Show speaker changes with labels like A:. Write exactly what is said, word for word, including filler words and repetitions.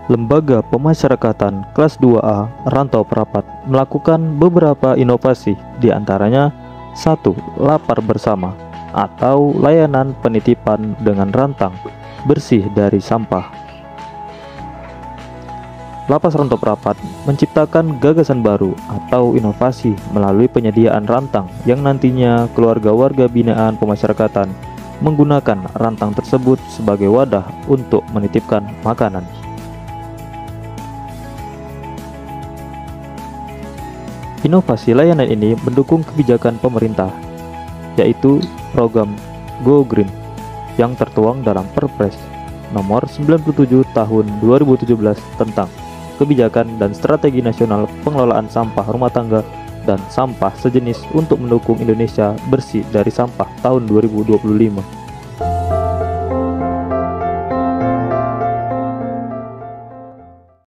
A: Lembaga Pemasyarakatan Kelas dua A Rantau Perapat melakukan beberapa inovasi, di antaranya satu. Lapar bersama atau layanan penitipan dengan rantang bersih dari sampah. Lapas Rantau Perapat menciptakan gagasan baru atau inovasi melalui penyediaan rantang yang nantinya keluarga warga binaan pemasyarakatan menggunakan rantang tersebut sebagai wadah untuk menitipkan makanan. Inovasi layanan ini mendukung kebijakan pemerintah, yaitu program Go Green yang tertuang dalam Perpres nomor sembilan puluh tujuh tahun dua ribu tujuh belas tentang kebijakan dan strategi nasional pengelolaan sampah rumah tangga dan sampah sejenis untuk mendukung Indonesia bersih dari sampah tahun dua ribu dua puluh lima.